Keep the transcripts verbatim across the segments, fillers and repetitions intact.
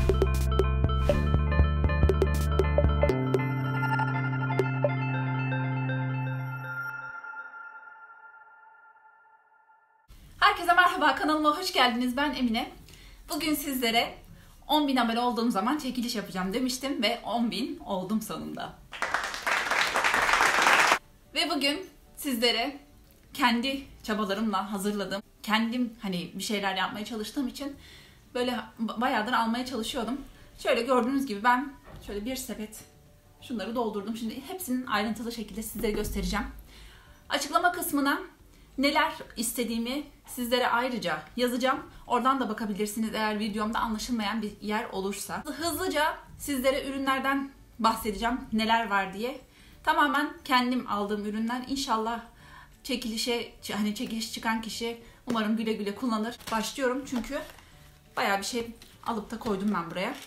Herkese merhaba, kanalıma hoş geldiniz. Ben Emine. Bugün sizlere on bin abone olduğum zaman çekiliş yapacağım demiştim ve on bin oldum sonunda. Ve bugün sizlere kendi çabalarımla hazırladığım, kendim hani bir şeyler yapmaya çalıştığım için böyle bayağıdır almaya çalışıyordum. Şöyle gördüğünüz gibi ben şöyle bir sepet şunları doldurdum. Şimdi hepsinin ayrıntılı şekilde sizlere göstereceğim. Açıklama kısmına neler istediğimi sizlere ayrıca yazacağım. Oradan da bakabilirsiniz eğer videomda anlaşılmayan bir yer olursa. Hızlıca sizlere ürünlerden bahsedeceğim neler var diye. Tamamen kendim aldığım ürünler. İnşallah çekilişe, hani çekiliş çıkan kişi umarım güle güle kullanır. Başlıyorum çünkü bayağı bir şey alıp da koydum ben buraya.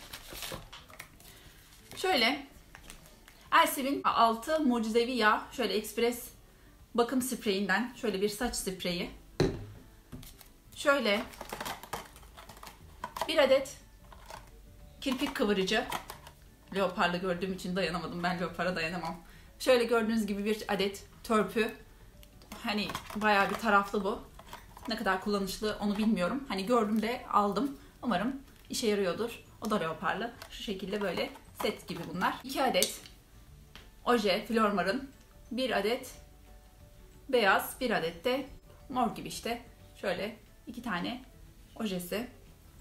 Şöyle Elsev'in altı mucizevi yağ, şöyle ekspres bakım spreyinden şöyle bir saç spreyi. Şöyle bir adet kirpik kıvırıcı. Leoparla gördüğüm için dayanamadım. Ben leopara dayanamam. Şöyle gördüğünüz gibi bir adet törpü. Hani bayağı bir taraflı bu. Ne kadar kullanışlı onu bilmiyorum. Hani gördüm de aldım. Umarım işe yarıyordur. O da leoparlı. Şu şekilde böyle set gibi bunlar. iki adet oje Flormar'ın. bir adet beyaz, bir adet de mor gibi işte. Şöyle iki tane ojesi.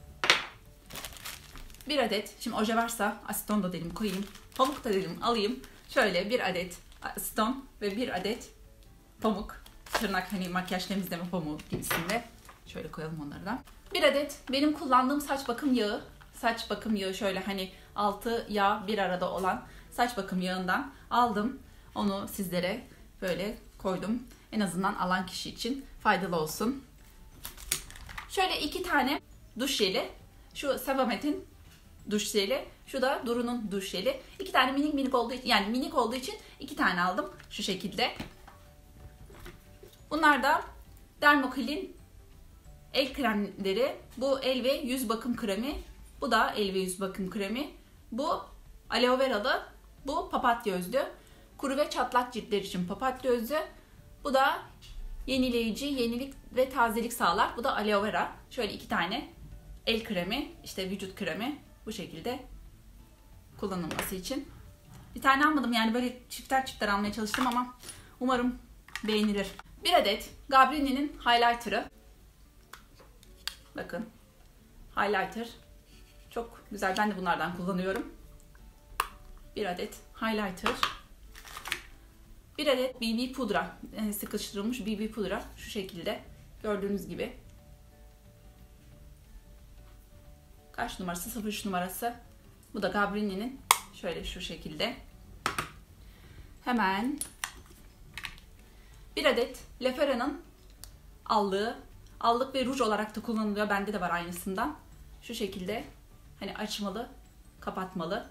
Bir adet, şimdi oje varsa aseton da dedim koyayım. Pamuk da dedim alayım. Şöyle bir adet aseton ve bir adet pamuk. Tırnak hani makyaj temizleme pamuğu gibisinde. Şöyle koyalım onları da. Bir adet benim kullandığım saç bakım yağı. Saç bakım yağı şöyle hani altı yağ bir arada olan saç bakım yağından aldım. Onu sizlere böyle koydum. En azından alan kişi için faydalı olsun. Şöyle iki tane duş jeli. Şu Sebamet'in duş jeli. Şu da Duru'nun duş jeli. İki tane minik minik olduğu için, yani minik olduğu için iki tane aldım. Şu şekilde. Bunlar da Dermoklin el kremleri. Bu el ve yüz bakım kremi. Bu da el ve yüz bakım kremi. Bu aloe veralı. Bu papatya özlü. Kuru ve çatlak ciltler için papatya özlü. Bu da yenileyici, yenilik ve tazelik sağlar. Bu da aloe vera. Şöyle iki tane el kremi, işte vücut kremi bu şekilde kullanılması için. Bir tane almadım yani böyle çifter çifter almaya çalıştım ama umarım beğenilir. Bir adet Gabrini highlighter'ı. Bakın. Highlighter. Çok güzel. Ben de bunlardan kullanıyorum. Bir adet highlighter. Bir adet B B pudra, yani sıkıştırılmış B B pudra şu şekilde gördüğünüz gibi. Kaç numarası? sıfır üç numarası. Bu da Gabrini'nin şöyle şu şekilde. Hemen bir adet Lefera'nın allığı, allık ve ruj olarak da kullanılıyor. Bende de var aynısından. Şu şekilde hani açmalı, kapatmalı.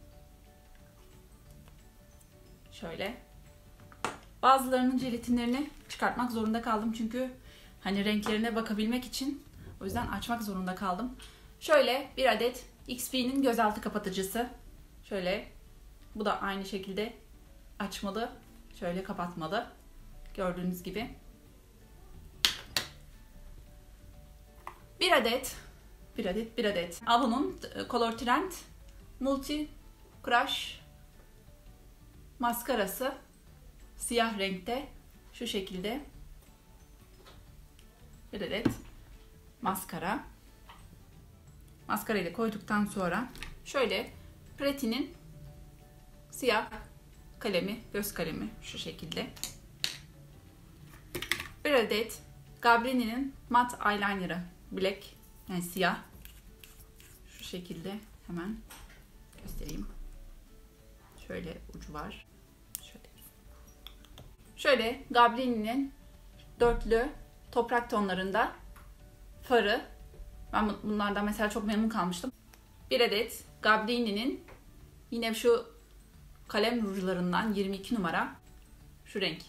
Şöyle. Bazılarının jelatinlerini çıkartmak zorunda kaldım çünkü hani renklerine bakabilmek için o yüzden açmak zorunda kaldım. Şöyle bir adet X P'nin gözaltı kapatıcısı. Şöyle bu da aynı şekilde açmalı, şöyle kapatmalı. Gördüğünüz gibi. Bir adet bir adet bir adet Avon'un Color Trend Multi Crush maskarası. Siyah renkte şu şekilde bir adet maskara. Maskarayı da koyduktan sonra şöyle Pretty'nin siyah kalemi, göz kalemi şu şekilde. Bir adet Gabrini'nin mat eyeliner'ı black, yani siyah. Şu şekilde hemen göstereyim. Şöyle ucu var. Şöyle Gabrini'nin dörtlü toprak tonlarında farı. Ben bunlardan mesela çok memnun kalmıştım. Bir adet Gabrini'nin yine şu kalem rujlarından yirmi iki numara. Şu renk.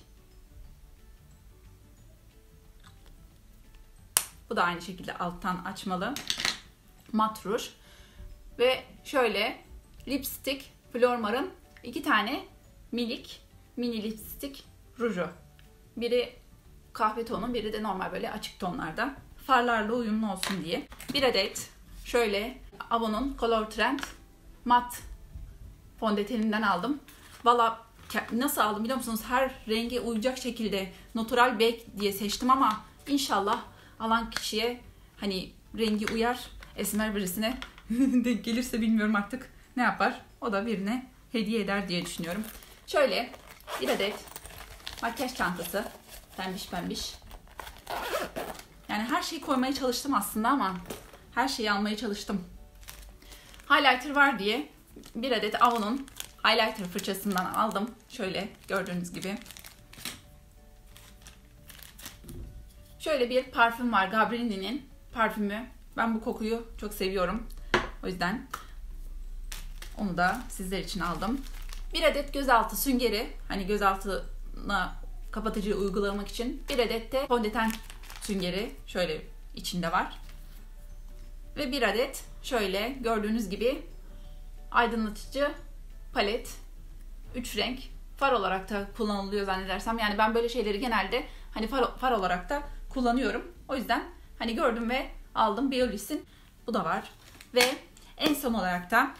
Bu da aynı şekilde alttan açmalı. Mat ruj. Ve şöyle lipstick Flormar'ın iki tane minik mini lipstick ruju. Biri kahve tonu, biri de normal böyle açık tonlarda. Farlarla uyumlu olsun diye. Bir adet şöyle Avon'un Color Trend mat fondöteninden aldım. Valla nasıl aldım biliyor musunuz? Her renge uyacak şekilde natural bake diye seçtim ama inşallah alan kişiye hani rengi uyar, esmer birisine denk gelirse bilmiyorum artık ne yapar. O da birine hediye eder diye düşünüyorum. Şöyle bir adet makyaj çantası. Pembiş pembiş. Yani her şeyi koymaya çalıştım aslında ama her şeyi almaya çalıştım. Highlighter var diye bir adet Avon'un highlighter fırçasından aldım. Şöyle gördüğünüz gibi. Şöyle bir parfüm var. Gabrindi'nin parfümü. Ben bu kokuyu çok seviyorum. O yüzden onu da sizler için aldım. Bir adet gözaltı süngeri. Hani gözaltına kapatıcıyı uygulamak için. Bir adet de fondöten süngeri. Şöyle içinde var. Ve bir adet şöyle gördüğünüz gibi aydınlatıcı palet. Üç renk. Far olarak da kullanılıyor zannedersem. Yani ben böyle şeyleri genelde hani far, far olarak da kullanıyorum. O yüzden hani gördüm ve aldım. Biolis'in bu da var. Ve en son olarak da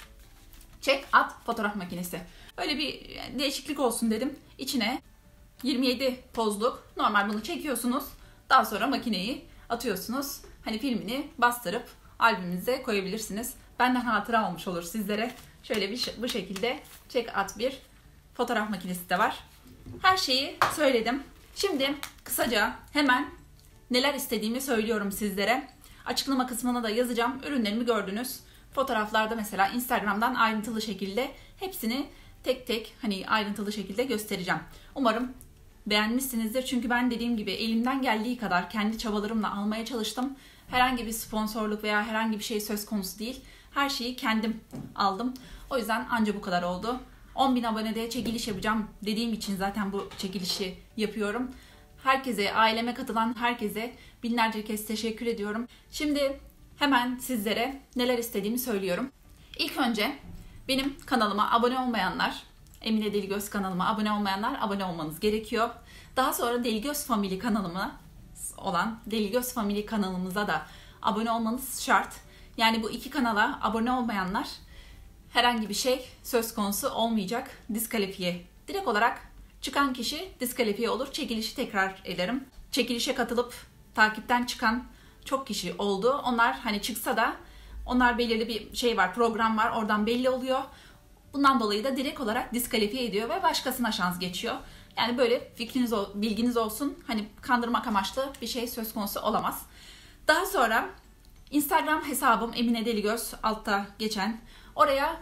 Check At fotoğraf makinesi. Böyle bir değişiklik olsun dedim. İçine yirmi yedi pozluk. Normal bunu çekiyorsunuz. Daha sonra makineyi atıyorsunuz. Hani filmini bastırıp albümünüze koyabilirsiniz. Benden hatıra olmuş olur sizlere. Şöyle bir bu şekilde Check At bir fotoğraf makinesi de var. Her şeyi söyledim. Şimdi kısaca hemen neler istediğimi söylüyorum sizlere. Açıklama kısmına da yazacağım. Ürünlerimi gördünüz. Fotoğraflarda mesela Instagram'dan ayrıntılı şekilde hepsini tek tek hani ayrıntılı şekilde göstereceğim. Umarım beğenmişsinizdir. Çünkü ben dediğim gibi elimden geldiği kadar kendi çabalarımla almaya çalıştım. Herhangi bir sponsorluk veya herhangi bir şey söz konusu değil. Her şeyi kendim aldım. O yüzden anca bu kadar oldu. on bin abonede çekiliş yapacağım dediğim için zaten bu çekilişi yapıyorum. Herkese, aileme katılan herkese binlerce kez teşekkür ediyorum. Şimdi hemen sizlere neler istediğimi söylüyorum. İlk önce benim kanalıma abone olmayanlar, Emine Deligöz kanalıma abone olmayanlar abone olmanız gerekiyor. Daha sonra Deligöz Family kanalıma olan Deligöz Family kanalımıza da abone olmanız şart. Yani bu iki kanala abone olmayanlar herhangi bir şey söz konusu olmayacak. Diskalifiye. Direkt olarak çıkan kişi diskalifiye olur. Çekilişi tekrar ederim. Çekilişe katılıp takipten çıkan çok kişi oldu. Onlar hani çıksa da onlar belirli bir şey var, program var. Oradan belli oluyor. Bundan dolayı da direkt olarak diskalifiye ediyor ve başkasına şans geçiyor. Yani böyle fikriniz, bilginiz olsun. Hani kandırmak amaçlı bir şey söz konusu olamaz. Daha sonra Instagram hesabım Emine Deligöz altta geçen. Oraya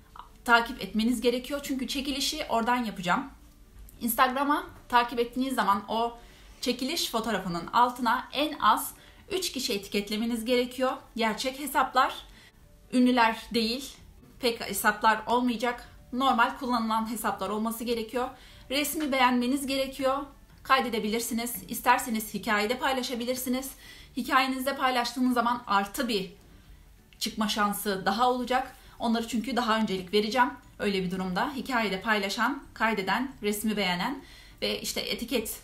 takip etmeniz gerekiyor. Çünkü çekilişi oradan yapacağım. Instagram'a takip ettiğiniz zaman o çekiliş fotoğrafının altına en az üç kişi etiketlemeniz gerekiyor. Gerçek hesaplar, ünlüler değil, fake hesaplar olmayacak. Normal kullanılan hesaplar olması gerekiyor. Resmi beğenmeniz gerekiyor. Kaydedebilirsiniz. İsterseniz hikayede paylaşabilirsiniz. Hikayenizde paylaştığınız zaman artı bir çıkma şansı daha olacak. Onları çünkü daha öncelik vereceğim. Öyle bir durumda hikayede paylaşan, kaydeden, resmi beğenen ve işte etiket,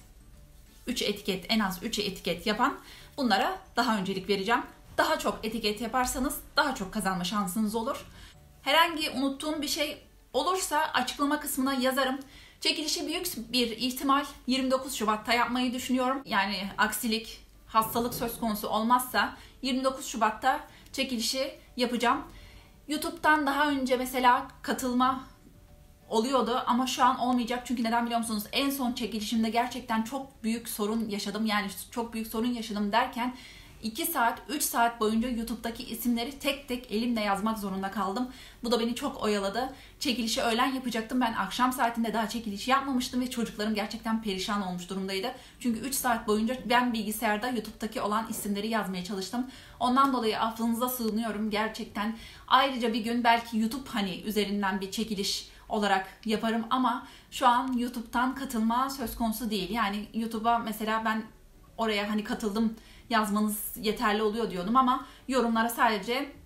üç etiket, en az üç etiket yapan bunlara daha öncelik vereceğim. Daha çok etiket yaparsanız daha çok kazanma şansınız olur. Herhangi unuttuğum bir şey olursa açıklama kısmına yazarım. Çekilişi büyük bir ihtimal yirmi dokuz Şubat'ta yapmayı düşünüyorum. Yani aksilik, hastalık söz konusu olmazsa yirmi dokuz Şubat'ta çekilişi yapacağım. YouTube'dan daha önce mesela katılma oluyordu ama şu an olmayacak. Çünkü neden biliyor musunuz? En son çekilişimde gerçekten çok büyük sorun yaşadım. Yani çok büyük sorun yaşadım derken iki saat, üç saat boyunca YouTube'daki isimleri tek tek elimle yazmak zorunda kaldım. Bu da beni çok oyaladı. Çekilişi öğlen yapacaktım. Ben akşam saatinde daha çekilişi yapmamıştım ve çocuklarım gerçekten perişan olmuş durumdaydı. Çünkü üç saat boyunca ben bilgisayarda YouTube'daki olan isimleri yazmaya çalıştım. Ondan dolayı affınıza sığınıyorum gerçekten. Ayrıca bir gün belki YouTube hani üzerinden bir çekiliş olarak yaparım ama şu an YouTube'dan katılma söz konusu değil. Yani YouTube'a mesela ben oraya hani katıldım yazmanız yeterli oluyor diyordum ama yorumlara sadece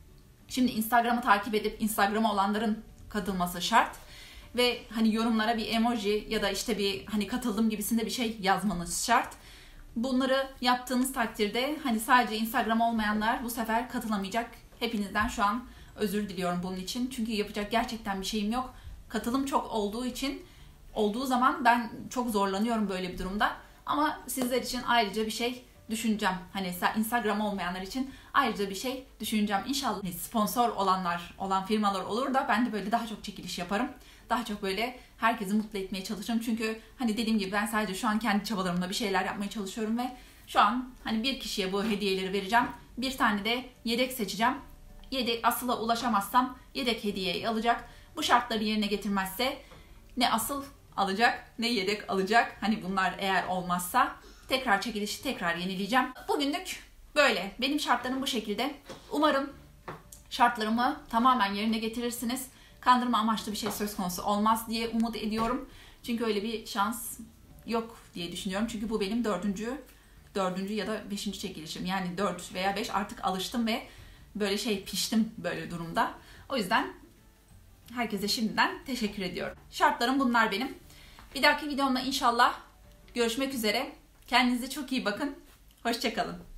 Şimdi Instagram'ı takip edip Instagram'a olanların katılması şart. Ve hani yorumlara bir emoji ya da işte bir hani katıldım gibisinde bir şey yazmanız şart. Bunları yaptığınız takdirde hani sadece Instagram olmayanlar bu sefer katılamayacak. Hepinizden şu an özür diliyorum bunun için. Çünkü yapacak gerçekten bir şeyim yok. Katılım çok olduğu için, olduğu zaman ben çok zorlanıyorum böyle bir durumda. Ama sizler için ayrıca bir şey düşüneceğim. Hani Instagram olmayanlar için ayrıca bir şey düşüneceğim. İnşallah sponsor olanlar, olan firmalar olur da ben de böyle daha çok çekiliş yaparım. Daha çok böyle herkesi mutlu etmeye çalışırım. Çünkü hani dediğim gibi ben sadece şu an kendi çabalarımla bir şeyler yapmaya çalışıyorum ve şu an hani bir kişiye bu hediyeleri vereceğim. Bir tane de yedek seçeceğim. Yedek asıla ulaşamazsam yedek hediyeyi alacak. Bu şartları yerine getirmezse ne asıl alacak ne yedek alacak. Hani bunlar eğer olmazsa tekrar çekilişi tekrar yenileyeceğim. Bugünlük böyle. Benim şartlarım bu şekilde. Umarım şartlarımı tamamen yerine getirirsiniz. Kandırma amaçlı bir şey söz konusu olmaz diye umut ediyorum. Çünkü öyle bir şans yok diye düşünüyorum. Çünkü bu benim dördüncü, dördüncü ya da beşinci çekilişim. Yani dört veya beş artık alıştım ve böyle şey piştim böyle durumda. O yüzden herkese şimdiden teşekkür ediyorum. Şartlarım bunlar benim. Bir dahaki videomda inşallah görüşmek üzere. Kendinize çok iyi bakın. Hoşça kalın.